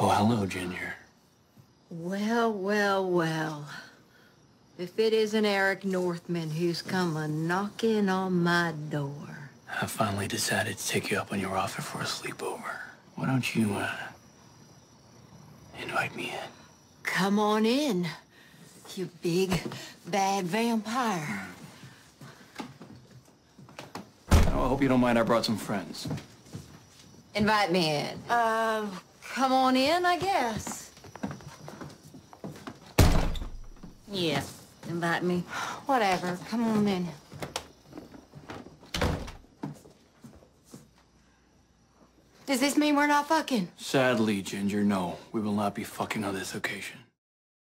hello, Ginger. Well, well, well. If it isn't Eric Northman who's come a-knocking on my door. I finally decided to take you up on your offer for a sleepover. Why don't you, invite me in? Come on in, you big, bad vampire. Oh, I hope you don't mind, I brought some friends. Invite me in. Come on in, I guess. Yeah, invite me. Whatever, come on in. Does this mean we're not fucking? Sadly, Ginger, no. We will not be fucking on this occasion.